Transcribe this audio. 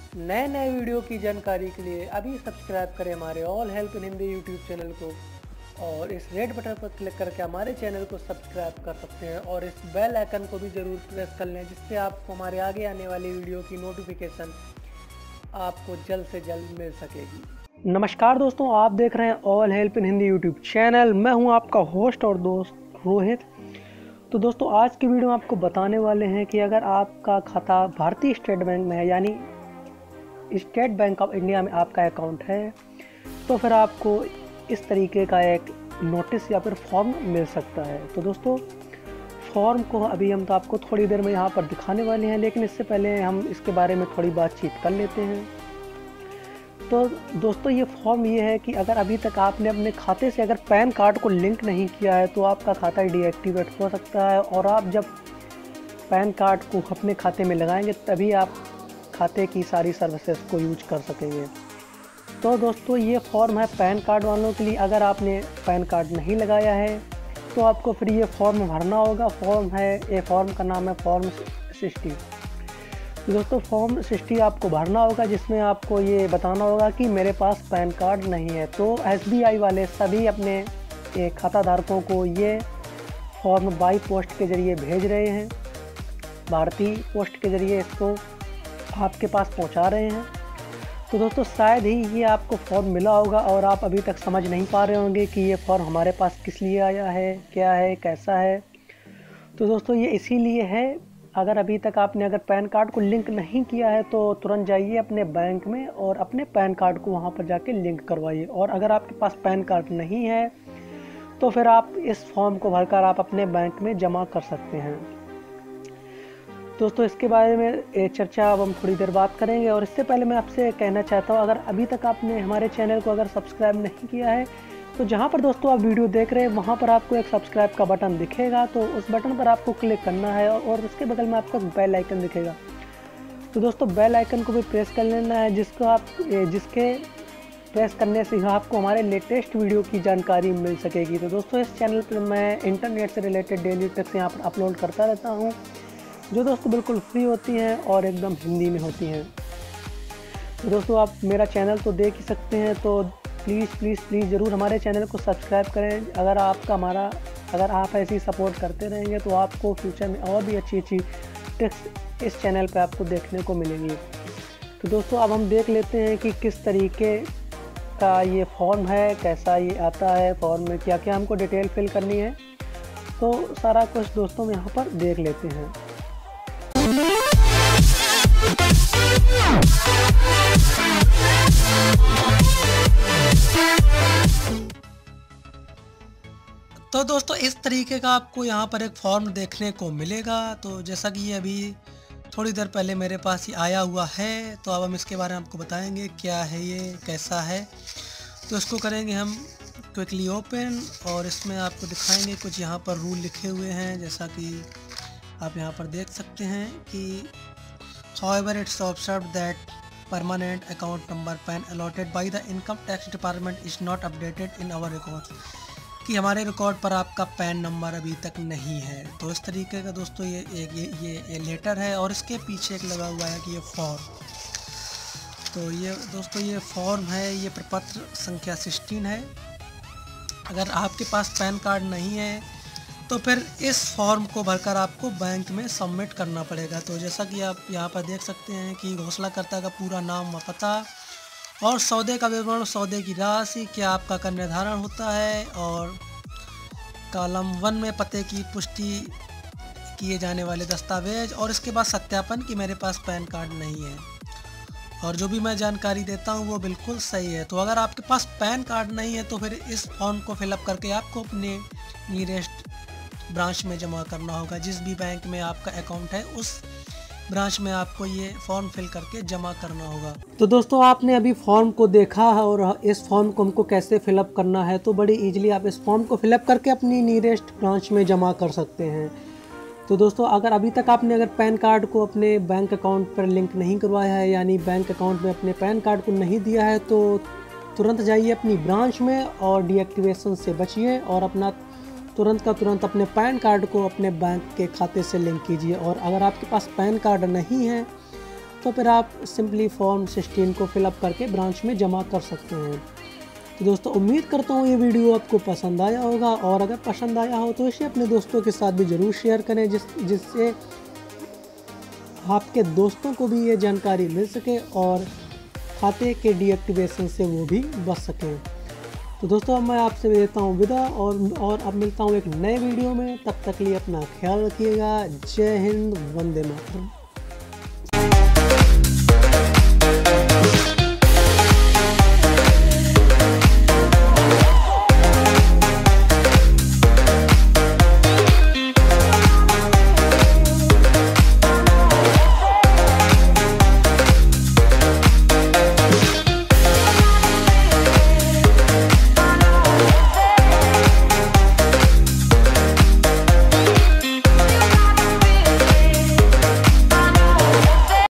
नए नए वीडियो की जानकारी के लिए अभी सब्सक्राइब करें हमारे all help in Hindi YouTube channel को और इस रेड बटन पर क्लिक करके हमारे चैनल को सब्सक्राइब कर सकते हैं और इस बेल आइकन को भी ज़रूर प्रेस कर लें, जिससे आपको हमारे आगे आने वाली वीडियो की नोटिफिकेशन आपको जल्द से जल्द मिल सकेगी। नमस्कार दोस्तों, आप देख रहे हैं all help in Hindi YouTube channel. मैं हूं आपका होस्ट और दोस्त रोहित। तो दोस्तों, आज की वीडियो में आपको बताने वाले हैं कि अगर आपका खाता भारतीय स्टेट बैंक में है, यानी स्टेट बैंक ऑफ इंडिया में आपका अकाउंट है, तो फिर आपको इस तरीके का एक नोटिस या फिर फॉर्म मिल सकता है। तो दोस्तों, फॉर्म को अभी हम तो आपको थोड़ी देर में यहाँ पर दिखाने वाले हैं, लेकिन इससे पहले हम इसके बारे में थोड़ी बातचीत कर लेते हैं। तो दोस्तों, ये फॉर्म ये है कि अगर अभी तक आपने अपने खाते से अगर पैन कार्ड को लिंक नहीं किया है तो आपका खाता डीएक्टिवेट हो सकता है, और आप जब पैन कार्ड को अपने खाते में लगाएंगे तभी आप खाते की सारी सर्विसेज को यूज कर सकेंगे। तो दोस्तों, ये फॉर्म है पैन कार्ड वालों के लिए। अगर आपने पैन कार्ड नहीं लगाया है तो आपको फिर ये फॉर्म भरना होगा। फॉर्म का नाम है फॉर्म 60। तो दोस्तों, फॉर्म 60 आपको भरना होगा, जिसमें आपको ये बताना होगा कि मेरे पास पैन कार्ड नहीं है। तो SBI वाले सभी अपने खाता धारकों को ये फॉर्म बाई पोस्ट के ज़रिए भेज रहे हैं। भारतीय पोस्ट के ज़रिए इसको आपके पास पहुंचा रहे हैं। तो दोस्तों, शायद ही ये आपको फॉर्म मिला होगा और आप अभी तक समझ नहीं पा रहे होंगे कि ये फॉर्म हमारे पास किस लिए आया है, क्या है, कैसा है। तो दोस्तों, ये इसीलिए है, अगर अभी तक आपने अगर पैन कार्ड को लिंक नहीं किया है तो तुरंत जाइए अपने बैंक में और अपने पैन कार्ड को वहाँ पर जाके लिंक करवाइए। और अगर आपके पास पैन कार्ड नहीं है तो फिर आप इस फॉर्म को भरकर आप अपने बैंक में जमा कर सकते हैं। दोस्तों, इसके बारे में चर्चा अब हम थोड़ी देर बात करेंगे, और इससे पहले मैं आपसे कहना चाहता हूँ, अगर अभी तक आपने हमारे चैनल को अगर सब्सक्राइब नहीं किया है तो जहाँ पर दोस्तों आप वीडियो देख रहे हैं वहाँ पर आपको एक सब्सक्राइब का बटन दिखेगा, तो उस बटन पर आपको क्लिक करना है और उसके बगल में आपको बेल आइकन दिखेगा। तो दोस्तों, बेल आइकन को भी प्रेस कर लेना है, जिसके प्रेस करने से आपको हमारे लेटेस्ट वीडियो की जानकारी मिल सकेगी। तो दोस्तों, इस चैनल पर मैं इंटरनेट से रिलेटेड डेली टिप्स यहाँ पर अपलोड करता रहता हूँ, जो दोस्तों बिल्कुल फ्री होती हैं और एकदम हिंदी में होती हैं। तो दोस्तों, आप मेरा चैनल तो देख ही सकते हैं, तो प्लीज़ ज़रूर हमारे चैनल को सब्सक्राइब करें। अगर आप ऐसी सपोर्ट करते रहेंगे तो आपको फ्यूचर में और भी अच्छी टिप्स इस चैनल पे आपको देखने को मिलेंगी। तो दोस्तों, अब हम देख लेते हैं कि किस तरीके का ये फॉर्म है, कैसा ये आता है, फॉर्म में क्या क्या हमको डिटेल फिल करनी है। तो सारा कुछ दोस्तों हम यहाँ पर देख लेते हैं। तो दोस्तों, इस तरीके का आपको यहाँ पर एक फॉर्म देखने को मिलेगा। तो जैसा कि ये अभी थोड़ी देर पहले मेरे पास ही आया हुआ है, तो अब हम इसके बारे में आपको बताएंगे क्या है ये, कैसा है। तो इसको करेंगे हम क्विकली ओपन, और इसमें आपको दिखाएंगे कुछ यहाँ पर रूल लिखे हुए हैं, जैसा कि आप यहाँ पर देख सकते हैं कि however it's observed that permanent account number PAN allotted by the income tax department is not updated in our records, कि हमारे रिकॉर्ड पर आपका पैन नंबर अभी तक नहीं है। तो इस तरीके का दोस्तों ये लेटर है, और इसके पीछे एक लगा हुआ है कि ये फॉर्म। तो ये दोस्तों ये फॉर्म है, ये प्रपत्र संख्या 16 है। अगर आपके पास पैन कार्ड नहीं है तो फिर इस फॉर्म को भरकर आपको बैंक में सबमिट करना पड़ेगा। तो जैसा कि आप यहाँ पर देख सकते हैं कि घोषणाकर्ता का पूरा नाम व पता और सौदे का विवरण, सौदे की राशि, क्या आपका कर निर्धारण होता है, और कॉलम 1 में पते की पुष्टि किए जाने वाले दस्तावेज, और इसके बाद सत्यापन कि मेरे पास पैन कार्ड नहीं है। और जो भी मैं जानकारी देता हूँ वो बिल्कुल सही है। तो अगर आपके पास पैन कार्ड नहीं है तो फिर इस फॉर्म को फिलअप करके आपको अपने नियरेस्ट ब्रांच में जमा करना होगा। जिस भी बैंक में आपका अकाउंट है उस ब्रांच में आपको ये फॉर्म फिल करके जमा करना होगा। तो दोस्तों, आपने अभी फॉर्म को देखा है, और इस फॉर्म को हमको कैसे फिलअप करना है, तो बड़ी इजीली आप इस फॉर्म को फिलअप करके अपनी नियरेस्ट ब्रांच में जमा कर सकते हैं। तो दोस्तों, अगर अभी तक आपने अगर पैन कार्ड को अपने बैंक अकाउंट पर लिंक नहीं करवाया है, यानी बैंक अकाउंट में अपने पैन कार्ड को नहीं दिया है, तो तुरंत जाइए अपनी ब्रांच में और डीएक्टिवेशन से बचिए, और अपना तुरंत का तुरंत अपने पैन कार्ड को अपने बैंक के खाते से लिंक कीजिए। और अगर आपके पास पैन कार्ड नहीं है तो फिर आप सिंपली फॉर्म 16 को फिलअप करके ब्रांच में जमा कर सकते हैं। तो दोस्तों उम्मीद करता हूँ ये वीडियो आपको पसंद आया होगा, और अगर पसंद आया हो तो इसे अपने दोस्तों के साथ भी ज़रूर शेयर करें, जिससे आपके दोस्तों को भी ये जानकारी मिल सके और खाते के डीएक्टिवेशन से वो भी बच सकें। तो दोस्तों अब मैं आपसे देता हूँ विदा, और अब मिलता हूँ एक नए वीडियो में। तब तक लिए अपना ख्याल रखिएगा। जय हिंद, वंदे मातरम।